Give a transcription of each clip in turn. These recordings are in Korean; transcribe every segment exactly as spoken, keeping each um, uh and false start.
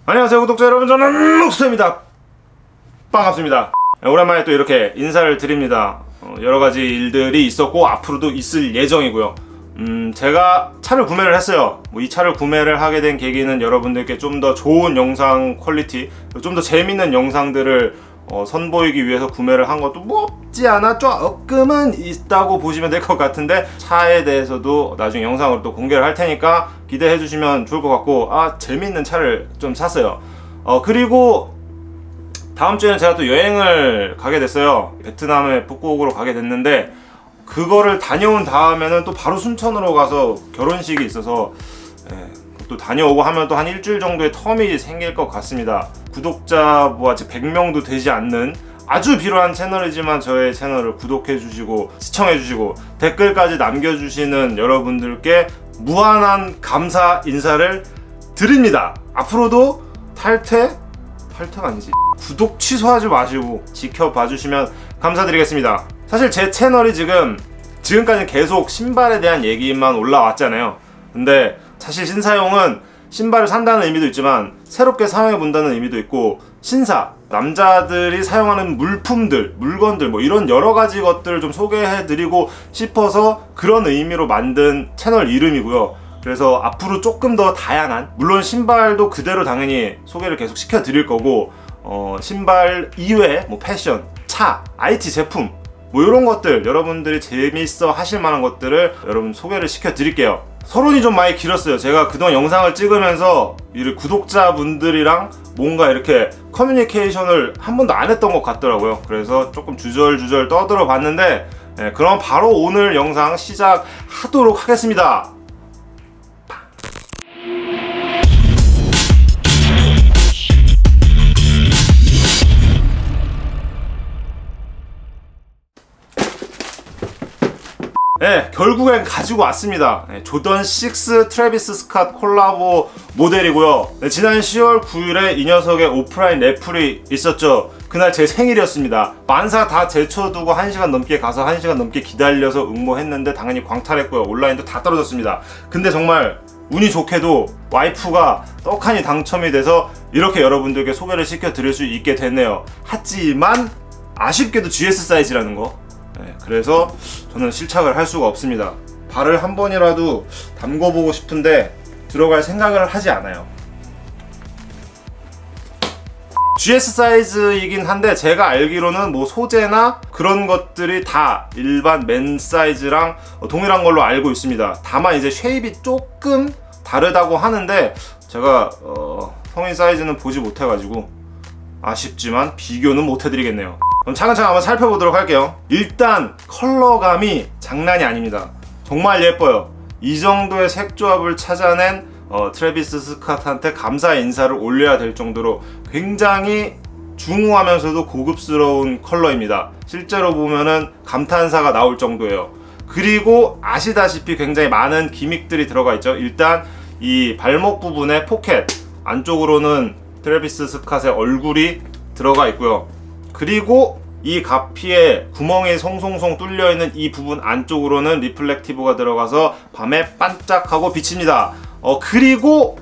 안녕하세요 구독자 여러분, 저는 록스터입니다. 반갑습니다. 오랜만에 또 이렇게 인사를 드립니다. 어, 여러가지 일들이 있었고 앞으로도 있을 예정이고요. 음, 제가 차를 구매를 했어요. 뭐 이 차를 구매를 하게 된 계기는 여러분들께 좀 더 좋은 영상 퀄리티, 좀 더 재밌는 영상들을 어, 선보이기 위해서 구매를 한 것도 뭐 없지 않아 조금은 있다고 보시면 될 것 같은데, 차에 대해서도 나중에 영상으로 또 공개를 할 테니까 기대해 주시면 좋을 것 같고, 아 재밌는 차를 좀 샀어요. 어 그리고 다음 주에는 제가 또 여행을 가게 됐어요. 베트남의 푸꾸옥으로 가게 됐는데, 그거를 다녀온 다음에는 또 바로 순천으로 가서 결혼식이 있어서 예, 또 다녀오고 하면 또 한 일주일 정도의 텀이 생길 것 같습니다. 구독자 뭐 아직 백 명도 되지 않는 아주 비로한 채널이지만 저의 채널을 구독해 주시고 시청해 주시고 댓글까지 남겨주시는 여러분들께 무한한 감사 인사를 드립니다. 앞으로도 탈퇴? 탈퇴가 아니지, 구독 취소하지 마시고 지켜봐 주시면 감사드리겠습니다. 사실 제 채널이 지금 지금까지 계속 신발에 대한 얘기만 올라왔잖아요. 근데 사실 신사용은 신발을 산다는 의미도 있지만 새롭게 사용해 본다는 의미도 있고, 신사, 남자들이 사용하는 물품들, 물건들 뭐 이런 여러가지 것들을 좀 소개해 드리고 싶어서 그런 의미로 만든 채널 이름이고요. 그래서 앞으로 조금 더 다양한, 물론 신발도 그대로 당연히 소개를 계속 시켜 드릴 거고, 어, 신발 이외에 뭐 패션, 차, 아이티 제품 뭐 이런 것들, 여러분들이 재밌어 하실 만한 것들을 여러분 소개를 시켜 드릴게요. 서론이 좀 많이 길었어요. 제가 그동안 영상을 찍으면서 이 구독자분들이랑 뭔가 이렇게 커뮤니케이션을 한 번도 안 했던 것 같더라고요. 그래서 조금 주절주절 떠들어 봤는데, 예, 그럼 바로 오늘 영상 시작하도록 하겠습니다. 네, 결국엔 가지고 왔습니다. 네, 조던 육 트래비스 스캇 콜라보 모델이고요. 네, 지난 시월 구일에 이 녀석의 오프라인 래플이 있었죠. 그날 제 생일이었습니다. 만사 다 제쳐두고 한 시간 넘게 가서 한 시간 넘게 기다려서 응모했는데 당연히 광탈했고요. 온라인도 다 떨어졌습니다. 근데 정말 운이 좋게도 와이프가 떡하니 당첨이 돼서 이렇게 여러분들께 소개를 시켜드릴 수 있게 됐네요. 하지만 아쉽게도 지에스 사이즈라는 거, 네, 그래서 저는 실착을 할 수가 없습니다. 발을 한 번이라도 담궈보고 싶은데 들어갈 생각을 하지 않아요. 지에스 사이즈이긴 한데 제가 알기로는 뭐 소재나 그런 것들이 다 일반 맨 사이즈랑 동일한 걸로 알고 있습니다. 다만 이제 쉐입이 조금 다르다고 하는데 제가 어, 성인 사이즈는 보지 못해가지고 아쉽지만 비교는 못해드리겠네요. 그럼 차근차근 한번 살펴보도록 할게요. 일단 컬러감이 장난이 아닙니다. 정말 예뻐요. 이 정도의 색조합을 찾아낸 어, 트래비스 스캇한테 감사 인사를 올려야 될 정도로 굉장히 중후하면서도 고급스러운 컬러입니다. 실제로 보면은 감탄사가 나올 정도예요. 그리고 아시다시피 굉장히 많은 기믹들이 들어가 있죠. 일단 이 발목 부분에 포켓, 안쪽으로는 트래비스 스캇의 얼굴이 들어가 있고요. 그리고 이 가피에 구멍이 송송송 뚫려있는 이 부분 안쪽으로는 리플렉티브가 들어가서 밤에 반짝하고 비칩니다. 어 그리고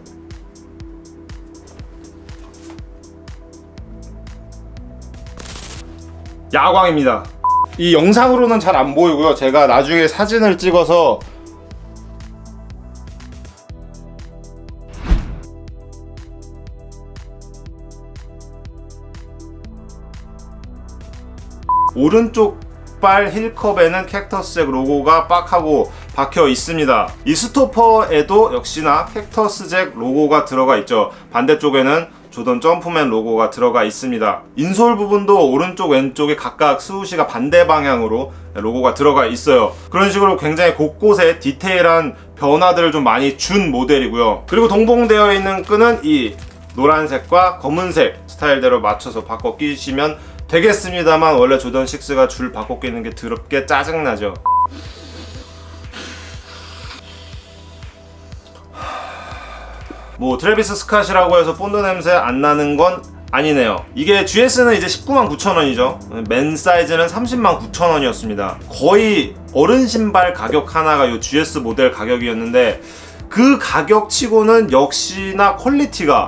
야광입니다. 이 영상으로는 잘 안 보이고요. 제가 나중에 사진을 찍어서 오른쪽 발 힐컵에는 캡터스잭 로고가 빡 하고 박혀 있습니다. 이 스토퍼에도 역시나 캡터스잭 로고가 들어가 있죠. 반대쪽에는 조던 점프맨 로고가 들어가 있습니다. 인솔 부분도 오른쪽 왼쪽에 각각 스우시가 반대 방향으로 로고가 들어가 있어요. 그런 식으로 굉장히 곳곳에 디테일한 변화들을 좀 많이 준 모델이고요. 그리고 동봉되어 있는 끈은 이 노란색과 검은색 스타일대로 맞춰서 바꿔 끼시면 되겠습니다만, 원래 조던 육가 줄 바꿔 끼는 게 더럽게 짜증나죠. 뭐 트래비스 스캇이라고 해서 본드 냄새 안 나는 건 아니네요. 이게 지에스는 이제 십구만 구천 원이죠 맨 사이즈는 삼십만 구천 원이었습니다 거의 어른 신발 가격 하나가 이 지에스 모델 가격이었는데, 그 가격치고는 역시나 퀄리티가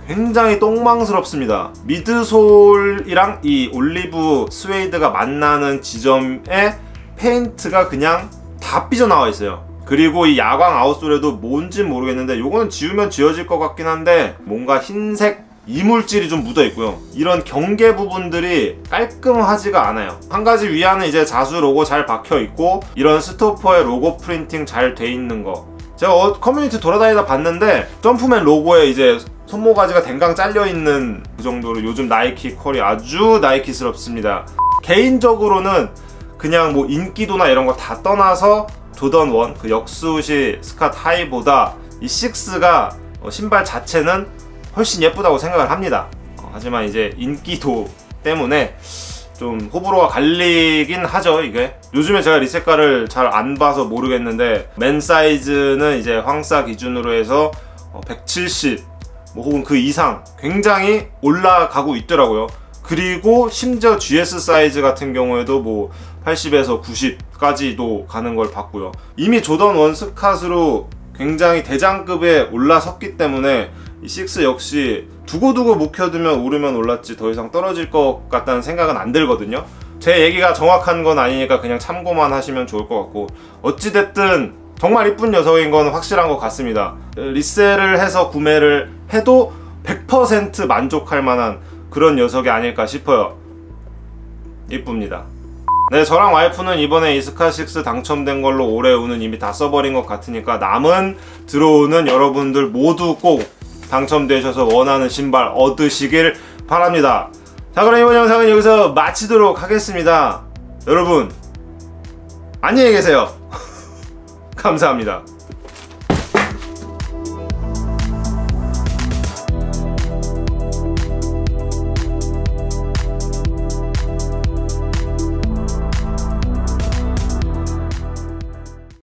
굉장히 똥망스럽습니다. 미드솔이랑 이 올리브 스웨이드가 만나는 지점에 페인트가 그냥 다 삐져나와 있어요. 그리고 이 야광 아웃솔에도 뭔진 모르겠는데 요거는 지우면 지워질 것 같긴 한데 뭔가 흰색 이물질이 좀 묻어 있고요. 이런 경계 부분들이 깔끔하지가 않아요. 한 가지 위안은 이제 자수 로고 잘 박혀 있고 이런 스토퍼에 로고 프린팅 잘 돼 있는 거. 제가 어, 커뮤니티 돌아다니다 봤는데 점프맨 로고에 이제 손모가지가 댕강 잘려있는 그 정도로 요즘 나이키 퀄이 아주 나이키스럽습니다. 개인적으로는 그냥 뭐 인기도나 이런 거 다 떠나서 조던 원 그 역수시 스캇 하이보다 이 식스가 어, 신발 자체는 훨씬 예쁘다고 생각을 합니다. 어, 하지만 이제 인기도 때문에 좀 호불호가 갈리긴 하죠. 이게 요즘에 제가 리셋가를 잘 안 봐서 모르겠는데 맨 사이즈는 이제 황사 기준으로 해서 어, 백칠십 뭐 혹은 그 이상 굉장히 올라가고 있더라고요. 그리고 심지어 지에스 사이즈 같은 경우에도 뭐 팔십에서 구십까지도 가는 걸 봤고요. 이미 조던 원 스캇으로 굉장히 대장급에 올라섰기 때문에 이 식스 역시 두고두고 묵혀두면 오르면 올랐지 더 이상 떨어질 것 같다는 생각은 안 들거든요. 제 얘기가 정확한 건 아니니까 그냥 참고만 하시면 좋을 것 같고, 어찌됐든 정말 이쁜 녀석인 건 확실한 것 같습니다. 리셀을 해서 구매를 해도 백 퍼센트 만족할 만한 그런 녀석이 아닐까 싶어요. 이쁩니다. 네, 저랑 와이프는 이번에 이 스캇 식스 당첨된 걸로 올해 운은 이미 다 써버린 것 같으니까 남은 들어오는 여러분들 모두 꼭 당첨되셔서 원하는 신발 얻으시길 바랍니다. 자, 그럼 이번 영상은 여기서 마치도록 하겠습니다. 여러분 안녕히 계세요. 감사합니다.